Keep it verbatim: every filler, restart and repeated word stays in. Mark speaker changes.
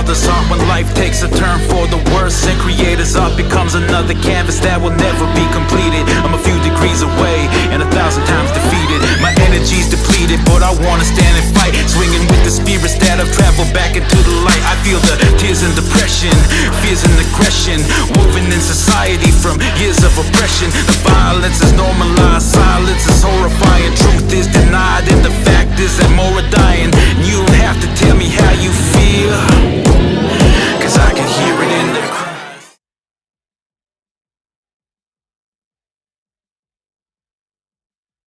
Speaker 1: others' heart when life takes a turn for the worse, and creators' art becomes another canvas that will never be completed. I'm a few degrees away and a thousand times defeated. My energy's depleted, but I wanna stand and fight, swinging with the spirits that have traveled back into the light. I feel the tears and depression, fears and aggression, woven in society from years of oppression. The violence is normalized, silence is horrifying, truth is denied, and the fact is that more are dying. You don't have to tell me how you feel.